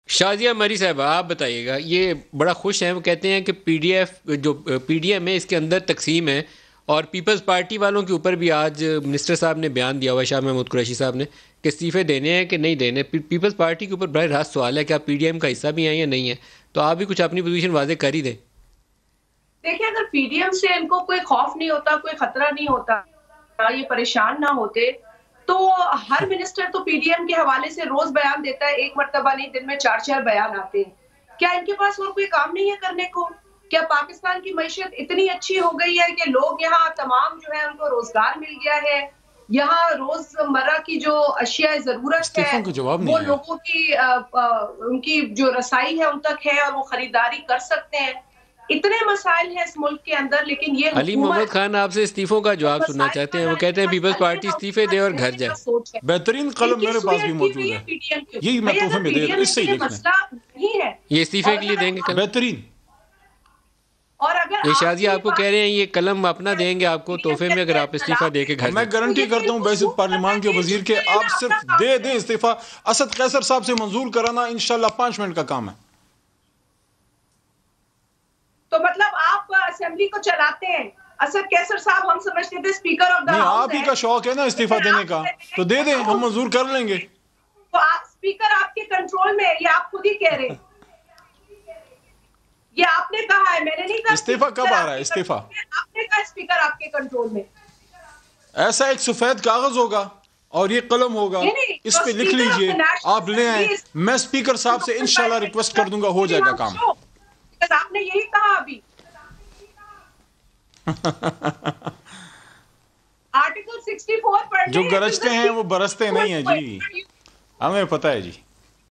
شازیہ مری صاحبہ آپ بتائیے گا، یہ بڑا خوش ہیں، وہ کہتے ہیں کہ پی ڈی ایم ہے اس کے اندر تقسیم ہے، اور پیپلز پارٹی والوں کے اوپر بھی آج منسٹر صاحب نے بیان دیا ہوا ہے، شاہ محمود قریشی صاحب نے، کہ استعفے دینے ہیں کہ نہیں دینے۔ پیپلز پارٹی کے اوپر براہ راست سوال ہے کہ آپ پی ڈی ایم کا حصہ بھی ہیں یا نہیں ہیں، تو آپ بھی کچھ اپنی پوزیشن واضح کر ہی دیں۔ دیکھیں اگر پی ڈی ایم سے ان کو کوئی خوف نہیں ہوتا، کوئی خطرہ نہیں ہوتا، یہ پریشان نہ ہوتے تو ہر منسٹر تو پی ڈی ایم کے حوالے سے روز بیان دیتا ہے، ایک مرتبہ نہیں، دن میں 4 بیان آتے ہیں۔ کیا ان کے پاس اور کوئی کام نہیں ہے کرنے کو؟ کیا پاکستان کی معیشت اتنی اچھی ہو گئی ہے کہ لوگ یہاں تمام جو ہے ان کو روزگار مل گیا ہے، یہاں روز مرہ کی جو اشیاء ضرورت ہے استعفوں کا جواب نہیں وہ آیا۔ لوگوں کی ان کی جو رسائی ہے ان تک ہے اور وہ خریداری کر سکتے ہیں۔ اتنے مسائل ہیں اس ملک کے اندر، لیکن یہ علی محمد حکومت خان آپ سے استعفوں کا جواب سننا مسائل چاہتے کا ہیں، نہ وہ ان کہتے کے ہیں پاس پیپلز حل ہے پارٹی نہ ان استعفے کے دے پاس اور گھر دینے جائے۔ کا سوچ ہے۔ بہترین ان قلم کی میرے پاس بھی سویت کی موجود ہوئی ہے، ہے پی ڈی ایم کے یہی اوپر۔ میں بھئی تحفے اگر میں پی دے ڈی دیتا ایم ہوں، میں اس سے ہی یہ دیکھ لیں۔ مسئلہ نہیں ہے یہ استعفے اور کے لیے اگر دیں گے کل؟ بہترین۔ اور اگر یہ آپ شازیہ کے آپ کو کہہ رہے ہیں یہ قلم اپنا دیں گے آپ کو پی ڈی ایم تحفے کے میں اگر آپ تحت استعفیٰ دے کے اور گھر میں جائیں۔ گارنٹی تو کرتا ہوں یہ بیسط دل کو پارلیمان کے سوچ وزیر کے، کرنا آپ اپنا صرف کام دے ہے۔ دیں استعفیٰ۔ اسد قیصر صاحب سے منظور کرانا انشاءاللہ 5 منٹ کا کام ہے۔ تو مطلب آپ اسمبلی کو چلاتے ہیں، اسد کیسر صاحب ہم سمجھتے تھے اسپیکر آف دا نہیں، ہاؤس آپ ہی ہے، کا شوق ہے نا استعفیٰ لیکن دینے آپ کا، کہتے تو ہیں دے کہ دیں، ہم وہ منظور کر لیں گے۔ تو آپ اسپیکر آپ کے کنٹرول میں ہے، یہ آپ خود ہی کہہ رہے ہیں۔ یہ آپ نے کہا ہے، میں نے نہیں کہا استعفیٰ کب اسپیکر آ آپ رہا ہے کے استعفیٰ؟ کنٹرول میں، آپ نے کہا اسپیکر آپ کے کنٹرول میں۔ ایسا ایک سفید کاغذ ہوگا اور یہ قلم ہوگا، نہیں نہیں، جو اس پہ لکھ اسپیکر آف لیجئے، دا نیشنل آپ لے آئیں، اسمبلی میں اسپیکر صاحب سے انشاءاللہ ریکویسٹ کر دوں گا، ہو جائے گا کام۔ آپ نے یہی کہا ابھی آرٹیکل 64 پڑھنے جو ہیں، گرجتے ہیں وہ برستے نہیں ہیں جی، ہمیں پتہ ہے جی۔